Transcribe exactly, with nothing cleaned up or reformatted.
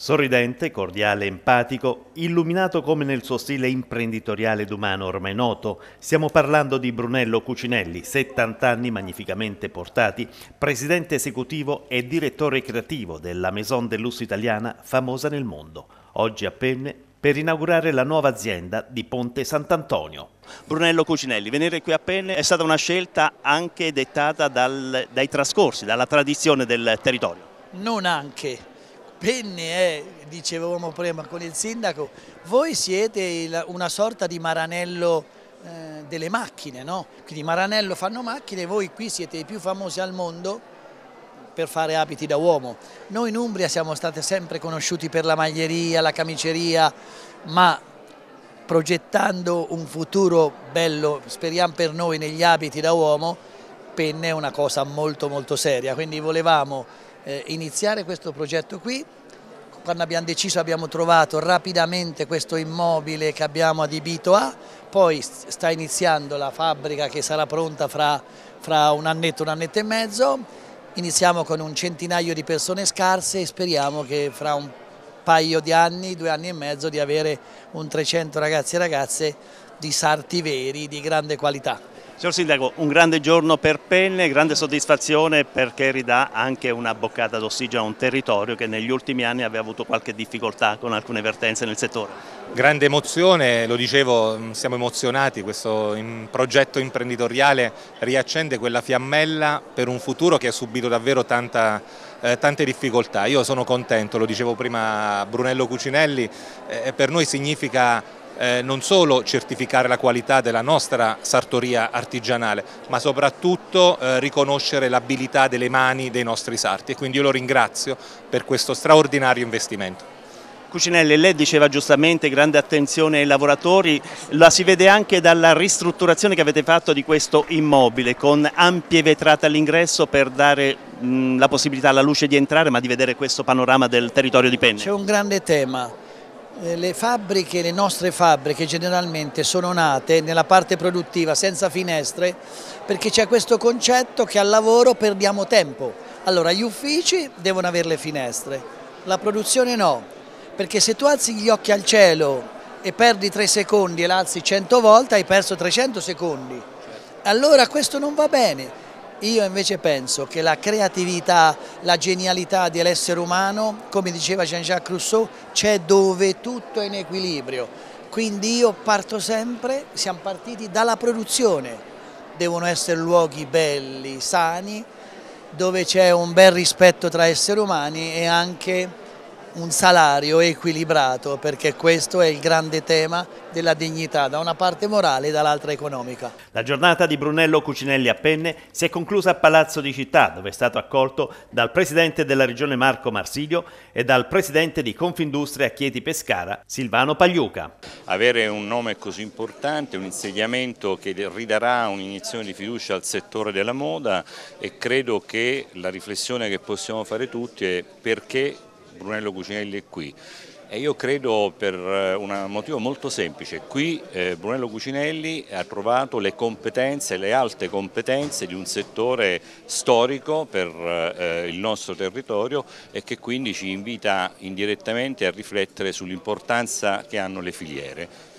Sorridente, cordiale, empatico, illuminato come nel suo stile imprenditoriale ed umano ormai noto, stiamo parlando di Brunello Cucinelli, settanta anni magnificamente portati, presidente esecutivo e direttore creativo della Maison de Lusso italiana famosa nel mondo, oggi a Penne per inaugurare la nuova azienda di Ponte Sant'Antonio. Brunello Cucinelli, venire qui a Penne è stata una scelta anche dettata dal, dai trascorsi, dalla tradizione del territorio. Non anche. Penne è, dicevamo prima con il sindaco, voi siete il, una sorta di Maranello eh, delle macchine, no? Quindi Maranello fanno macchine, voi qui siete i più famosi al mondo per fare abiti da uomo. Noi in Umbria siamo stati sempre conosciuti per la maglieria, la camiceria, ma progettando un futuro bello, speriamo per noi, negli abiti da uomo, Penne è una cosa molto molto seria, quindi volevamo Eh, iniziare questo progetto qui. Quando abbiamo deciso abbiamo trovato rapidamente questo immobile che abbiamo adibito a, poi sta iniziando la fabbrica che sarà pronta fra, fra un annetto, un annetto e mezzo, iniziamo con un centinaio di persone scarse e speriamo che fra un paio di anni, due anni e mezzo, di avere un trecento ragazzi e ragazze di sarti veri, di grande qualità. Signor Sindaco, un grande giorno per Penne, grande soddisfazione perché ridà anche una boccata d'ossigeno a un territorio che negli ultimi anni aveva avuto qualche difficoltà con alcune vertenze nel settore. Grande emozione, lo dicevo, siamo emozionati, questo progetto imprenditoriale riaccende quella fiammella per un futuro che ha subito davvero tanta, eh, tante difficoltà. Io sono contento, lo dicevo prima a Brunello Cucinelli, eh, per noi significa Eh, non solo certificare la qualità della nostra sartoria artigianale, ma soprattutto eh, riconoscere l'abilità delle mani dei nostri sarti, e quindi io lo ringrazio per questo straordinario investimento. Cucinelli, lei diceva giustamente grande attenzione ai lavoratori, la si vede anche dalla ristrutturazione che avete fatto di questo immobile con ampie vetrate all'ingresso per dare mh, la possibilità alla luce di entrare ma di vedere questo panorama del territorio di Penne. C'è un grande tema. Le fabbriche, le nostre fabbriche generalmente sono nate nella parte produttiva senza finestre perché c'è questo concetto che al lavoro perdiamo tempo. Allora gli uffici devono avere le finestre, la produzione no, perché se tu alzi gli occhi al cielo e perdi tre secondi e l'alzi cento volte hai perso trecento secondi. Allora questo non va bene. Io invece penso che la creatività, la genialità dell'essere umano, come diceva Jean-Jacques Rousseau, c'è dove tutto è in equilibrio. Quindi io parto sempre, siamo partiti dalla produzione. Devono essere luoghi belli, sani, dove c'è un bel rispetto tra esseri umani e anche un salario equilibrato, perché questo è il grande tema della dignità, da una parte morale e dall'altra economica. La giornata di Brunello Cucinelli a Penne si è conclusa a Palazzo di Città, dove è stato accolto dal presidente della regione Marco Marsilio e dal presidente di Confindustria Chieti Pescara, Silvano Pagliuca. Avere un nome così importante, un insediamento che ridarà un'iniezione di fiducia al settore della moda, e credo che la riflessione che possiamo fare tutti è perché Brunello Cucinelli è qui. E io credo per un motivo molto semplice: qui eh, Brunello Cucinelli ha trovato le competenze, le alte competenze di un settore storico per eh, il nostro territorio, e che quindi ci invita indirettamente a riflettere sull'importanza che hanno le filiere.